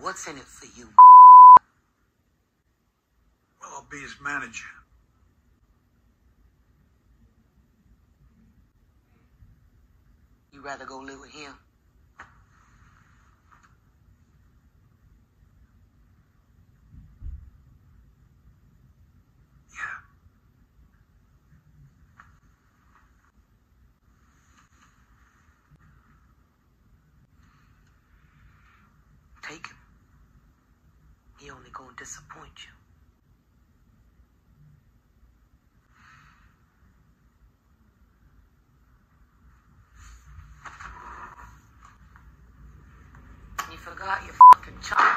What's in it for you? Well, I'll be his manager. You rather go live with him? Yeah. Take him. He only gonna disappoint you. You forgot your fucking child.